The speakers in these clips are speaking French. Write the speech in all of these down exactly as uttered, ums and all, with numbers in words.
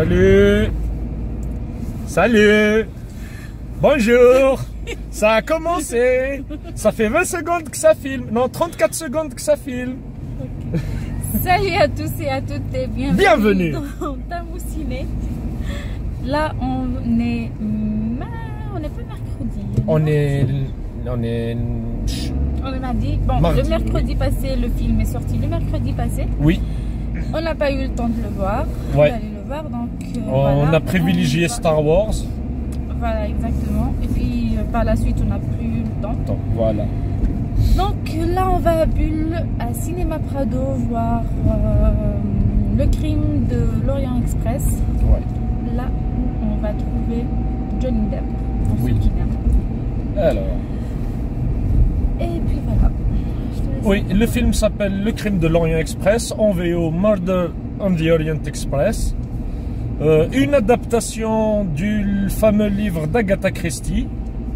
Salut. Salut. Bonjour. Ça a commencé. Ça fait vingt secondes que ça filme. Non, trente-quatre secondes que ça filme. Okay. Salut à tous et à toutes et bienvenue, bienvenue. dans Tamouciné. Là, on est... On n'est pas mercredi. On est... On est... On est mardi. Bon, mardi, le mercredi oui. passé, le film est sorti le mercredi passé. Oui. On n'a pas eu le temps de le voir. Ouais. D'aller le voir, donc... Euh, on voilà. a privilégié on... Star Wars. Voilà, exactement. Et puis, euh, par la suite, on n'a plus eu le temps. Donc, voilà. Donc là, on va à Bulle, à Cinéma Prado, voir euh, Le Crime de l'Orient Express. Ouais. Là où on va trouver Johnny Depp, pour Oui. ceux qui l'aiment. Alors. Et puis voilà. Oui, le film s'appelle Le Crime de l'Orient Express, en V O Murder on the Orient Express. Euh, une adaptation du fameux livre d'Agatha Christie.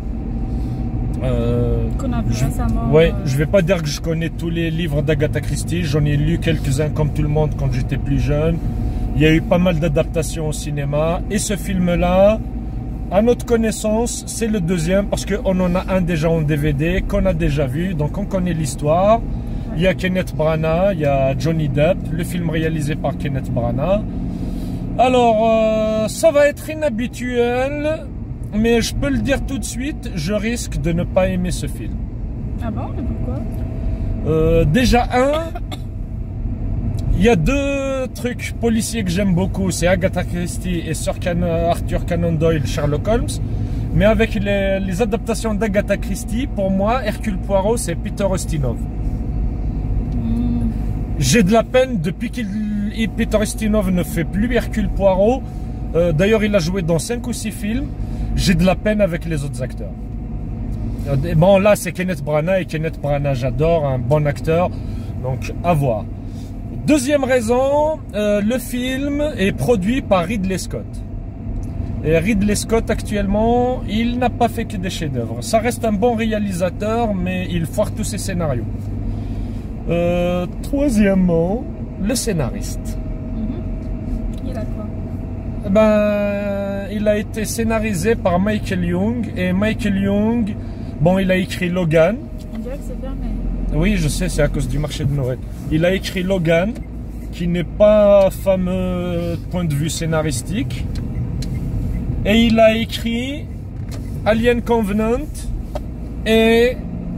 Euh, Qu'on a vu je, récemment. Ouais, euh... je vais pas dire que je connais tous les livres d'Agatha Christie. J'en ai lu quelques-uns comme tout le monde quand j'étais plus jeune. Il y a eu pas mal d'adaptations au cinéma. Et ce film-là, à notre connaissance, c'est le deuxième parce qu'on en a un déjà en D V D qu'on a déjà vu. Donc on connaît l'histoire. Ouais. Il y a Kenneth Branagh, il y a Johnny Depp, le film réalisé par Kenneth Branagh. Alors, euh, ça va être inhabituel. Mais je peux le dire tout de suite, je risque de ne pas aimer ce film. Ah bon? Et pourquoi? euh, Déjà, un, il y a deux trucs policiers que j'aime beaucoup. C'est Agatha Christie et Sir Can Arthur Conan Doyle, Sherlock Holmes. Mais avec les, les adaptations d'Agatha Christie, pour moi, Hercule Poirot, c'est Peter Ustinov. Mm. J'ai de la peine depuis qu'il Peter Ustinov ne fait plus Hercule Poirot. Euh, D'ailleurs, il a joué dans cinq ou six films. J'ai de la peine avec les autres acteurs. Bon, là, c'est Kenneth Branagh, et Kenneth Branagh, j'adore, un bon acteur. Donc, à voir. Deuxième raison, euh, le film est produit par Ridley Scott. Et Ridley Scott, actuellement, il n'a pas fait que des chefs-d'œuvre. Ça reste un bon réalisateur, mais il foire tous ses scénarios. Euh, troisièmement, le scénariste. Mm-hmm. Il a quoi? Ben, il a été scénarisé par Michael Young. Et Michael Young, bon, il a écrit Logan. On dirait que c'est bien, mais... Oui, je sais, c'est à cause du marché de Noël. Il a écrit Logan, qui n'est pas fameux point de vue scénaristique. Et il a écrit Alien Covenant et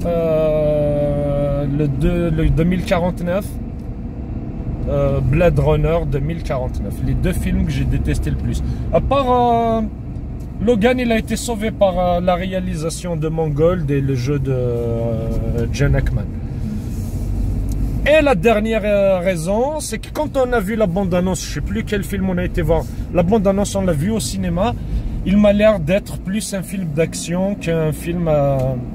euh, le, deux, le deux mille quarante-neuf. Euh, Blade Runner deux mille quarante-neuf, les deux films que j'ai détesté le plus. À part euh, Logan, il a été sauvé par euh, la réalisation de Mangold et le jeu de euh, Gene Hackman. Et la dernière euh, raison, c'est que quand on a vu la bande-annonce, je sais plus quel film on a été voir, la bande-annonce on l'a vu au cinéma, il m'a l'air d'être plus un film d'action qu'un film euh,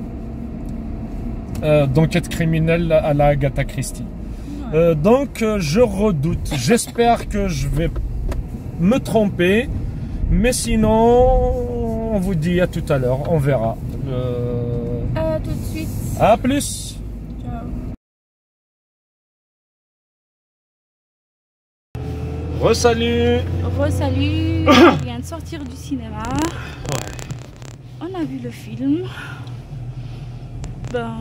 euh, d'enquête criminelle à la Agatha Christie. Euh, donc euh, je redoute, j'espère que je vais me tromper, mais sinon on vous dit à tout à l'heure, on verra. Euh... À tout de suite. À plus. Ciao. Re-salut. Re-salut. On vient de sortir du cinéma. Ouais. On a vu le film. Ben...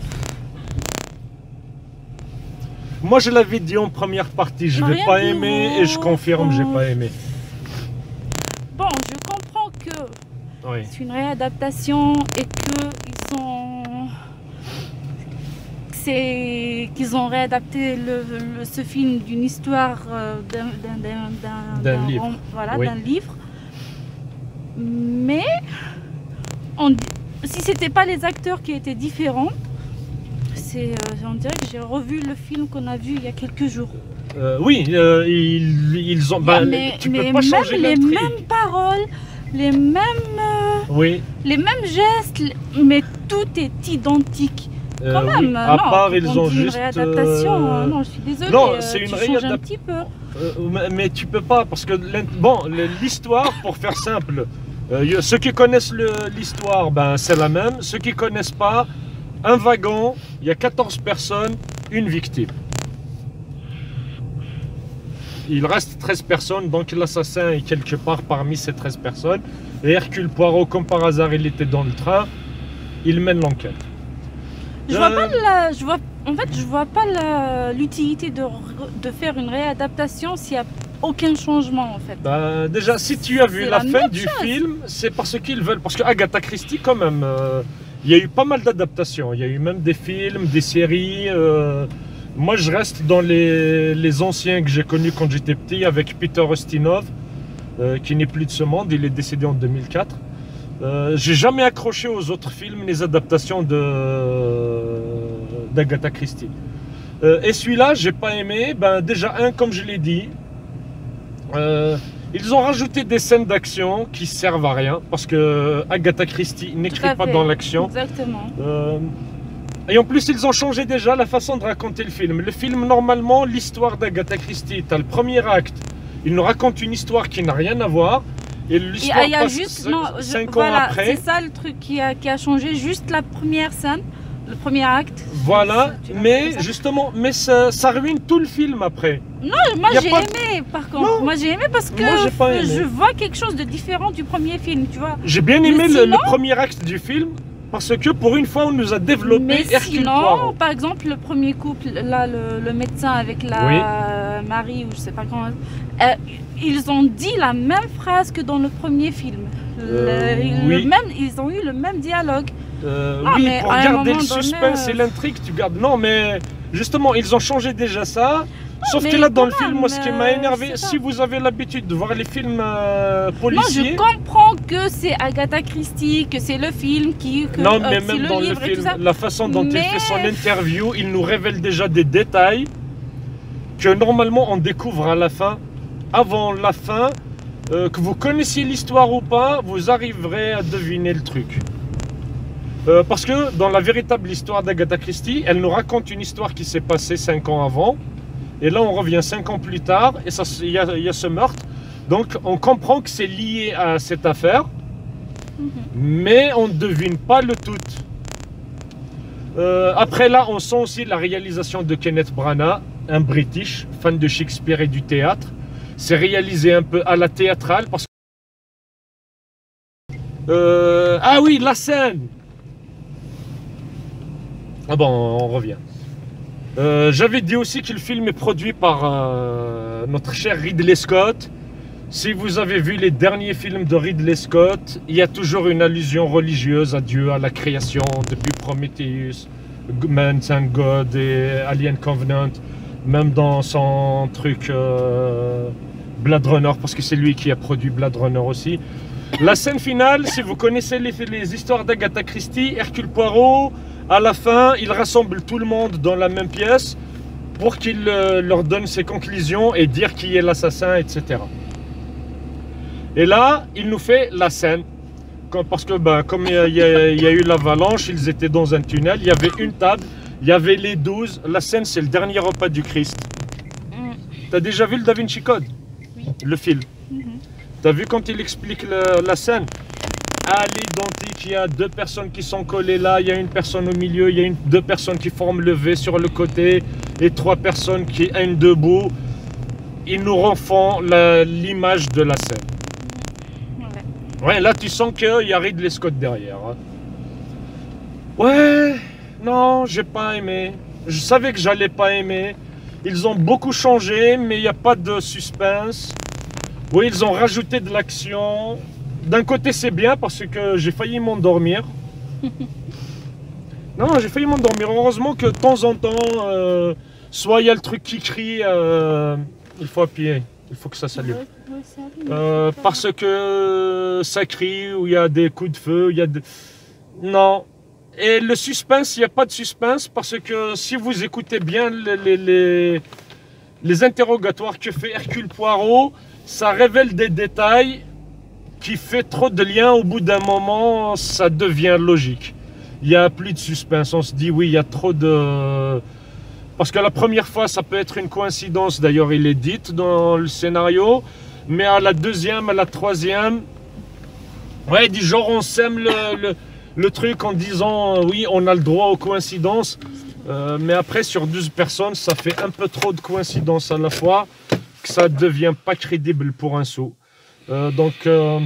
Moi je l'avais dit en première partie, je vais pas aimer et je confirme, j'ai pas aimé. Bon, je comprends que oui. c'est une réadaptation et que ils sont, c'est qu'ils ont réadapté le, le, ce film d'une histoire euh, d'un livre. Voilà, oui. d'un livre. Mais on, si c'était pas les acteurs qui étaient différents. Euh, on dirait que j'ai revu le film qu'on a vu il y a quelques jours. Euh, oui, euh, ils, ils ont. Bah, mais tu mais peux pas changer les mêmes paroles, les mêmes, euh, oui. les mêmes gestes, mais tout est identique. Euh, Quand même, oui. À non, part, ils ont une juste. réadaptation. Euh... Non, je suis désolée. Non, euh, c'est une réadaptation. un petit peu. Euh, mais tu peux pas parce que bon, l'histoire, pour faire simple, euh, ceux qui connaissent l'histoire, ben c'est la même. Ceux qui connaissent pas. Un wagon, il y a quatorze personnes, une victime. il reste treize personnes, donc l'assassin est quelque part parmi ces treize personnes. Et Hercule Poirot, comme par hasard, il était dans le train, il mène l'enquête. Je vois pas la, je vois, en fait, je vois pas l'utilité de, de faire une réadaptation s'il n'y a aucun changement en fait. Ben, déjà, si tu as vu la, la fin du chose. film, c'est parce qu'ils veulent. Parce que Agatha Christie, quand même, euh, il y a eu pas mal d'adaptations. Il y a eu même des films, des séries. Euh, moi, je reste dans les, les anciens que j'ai connus quand j'étais petit avec Peter Ustinov, euh, qui n'est plus de ce monde. Il est décédé en deux mille quatre. Euh, j'ai jamais accroché aux autres films, les adaptations d'Agatha Christie. Euh, et celui-là, j'ai pas aimé. Ben, déjà, un, comme je l'ai dit, euh, ils ont rajouté des scènes d'action qui servent à rien parce que Agatha Christie n'écrit pas dans l'action. Exactement. Euh, et en plus, ils ont changé déjà la façon de raconter le film. Le film, normalement, l'histoire d'Agatha Christie, tu as le premier acte. Il nous raconte une histoire qui n'a rien à voir. Et l'histoire passe juste, non, cinq je, ans voilà, après. C'est ça le truc qui a, qui a changé, juste la première scène, le premier acte. Voilà, mais justement, mais ça, ça ruine tout le film après. Non, moi j'ai pas... aimé par contre. Non. Moi j'ai aimé parce que moi, pas aimé. Je vois quelque chose de différent du premier film, tu vois. J'ai bien aimé sinon... le, le premier acte du film. Parce que pour une fois, on nous a développé mais Hercule sinon, Poirot. Par exemple, le premier couple, là, le, le médecin avec la oui. Marie, ou je sais pas comment, euh, ils ont dit la même phrase que dans le premier film. Euh, le, oui. le même, ils ont eu le même dialogue. Euh, non, oui, pour garder le suspense donné, et l'intrigue, tu gardes. Non, mais justement, ils ont changé déjà ça. Sauf que là, dans le film, moi, ce qui m'a énervé, si vous avez l'habitude de voir les films euh, policiers... Moi, je comprends que c'est Agatha Christie, que c'est le film qui... Que, non, mais euh, même le dans le film, la façon dont mais... il fait son interview, il nous révèle déjà des détails que normalement, on découvre à la fin. Avant la fin, euh, que vous connaissiez l'histoire ou pas, vous arriverez à deviner le truc. Euh, parce que dans la véritable histoire d'Agatha Christie, elle nous raconte une histoire qui s'est passée cinq ans avant. Et là, on revient cinq ans plus tard, et il y, y a ce meurtre. Donc, on comprend que c'est lié à cette affaire, mm-hmm. mais on ne devine pas le tout. Euh, après là, on sent aussi la réalisation de Kenneth Branagh, un British, fan de Shakespeare et du théâtre. C'est réalisé un peu à la théâtrale. Parce... Euh, ah oui, la scène. Ah bon, on revient. Euh, J'avais dit aussi que le film est produit par euh, notre cher Ridley Scott. Si vous avez vu les derniers films de Ridley Scott, il y a toujours une allusion religieuse à Dieu, à la création, depuis Prometheus, Man's and God et Alien Covenant, même dans son truc euh, Blade Runner, parce que c'est lui qui a produit Blade Runner aussi. La scène finale, si vous connaissez les, les histoires d'Agatha Christie, Hercule Poirot, à la fin, il rassemble tout le monde dans la même pièce pour qu'il euh, leur donne ses conclusions et dire qui est l'assassin, et cetera. Et là, il nous fait la scène. Comme, parce que ben, comme il y, y, y a eu l'avalanche, ils étaient dans un tunnel, il y avait une table, il y avait les douze. La scène, c'est le dernier repas du Christ. Mm. Tu as déjà vu le Da Vinci Code? Oui. Le film. Mm-hmm. Tu as vu quand il explique le, la scène? À l'identique, il y a deux personnes qui sont collées là, il y a une personne au milieu, il y a une, deux personnes qui forment le V sur le côté et trois personnes qui hainent debout. Ils nous refont l'image de la scène. Ouais. Ouais, là tu sens qu'il y a Ridley Scott derrière. Hein. Ouais, non, j'ai pas aimé. Je savais que j'allais pas aimer. Ils ont beaucoup changé, mais il n'y a pas de suspense. Oui, ils ont rajouté de l'action. D'un côté, c'est bien parce que j'ai failli m'endormir. Non, j'ai failli m'endormir. Heureusement que de temps en temps, euh, soit il y a le truc qui crie, euh, il faut appuyer, il faut que ça s'allume. Euh, parce que ça crie, ou il y a des coups de feu, il y a de... Non. Et le suspense, il n'y a pas de suspense parce que si vous écoutez bien les, les, les, les interrogatoires que fait Hercule Poirot, ça révèle des détails qui fait trop de liens, au bout d'un moment, ça devient logique. Il n'y a plus de suspense, on se dit oui, il y a trop de... Parce que la première fois, ça peut être une coïncidence, d'ailleurs il est dit dans le scénario, mais à la deuxième, à la troisième, ouais, du genre on sème le, le, le truc en disant oui, on a le droit aux coïncidences, euh, mais après sur douze personnes, ça fait un peu trop de coïncidences à la fois. que ça devient pas crédible pour un sou. Euh, donc, euh,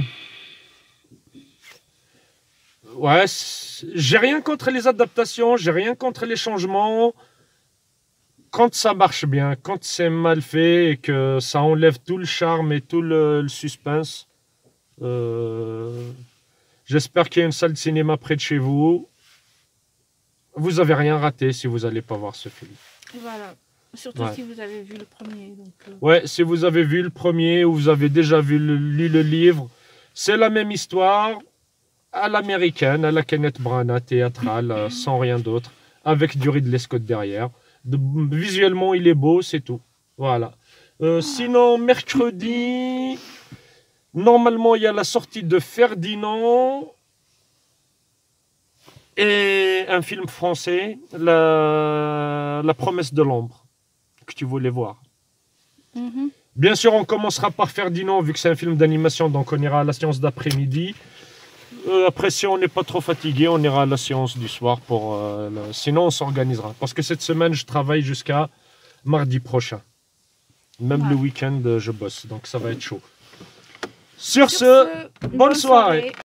ouais, j'ai rien contre les adaptations, j'ai rien contre les changements. Quand ça marche bien, quand c'est mal fait et que ça enlève tout le charme et tout le, le suspense, euh, j'espère qu'il y a une salle de cinéma près de chez vous. Vous n'avez rien raté si vous n'allez pas voir ce film. Voilà, surtout Ouais. si vous avez vu le premier. Donc, euh... Ouais, si vous avez vu le premier ou vous avez déjà vu le, lu le livre, c'est la même histoire à l'américaine, à la Kenneth Branagh, théâtrale, euh, sans rien d'autre, avec du Ridley Scott derrière. De, visuellement, il est beau, c'est tout. Voilà. Euh, sinon, mercredi, normalement, il y a la sortie de Ferdinand et un film français, La, la promesse de l'ombre, que tu voulais voir. Mm-hmm. Bien sûr, on commencera par Ferdinand, vu que c'est un film d'animation, donc on ira à la séance d'après-midi. Euh, après, si on n'est pas trop fatigué, on ira à la séance du soir. Pour, euh, le... Sinon, on s'organisera. Parce que cette semaine, je travaille jusqu'à mardi prochain. Même ouais. le week-end, je bosse. Donc, ça va être chaud. Sur, Sur ce, ce, bonne, bonne soirée. soirée.